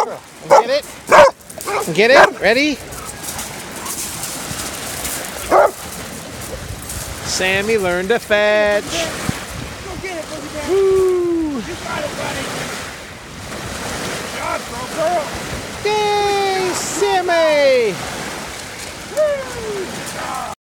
Get it. Get it. Ready? Sammy learned to fetch. Go get it, Boogie. Woo! You got it, buddy. Good job, girl. Yay, Sammy!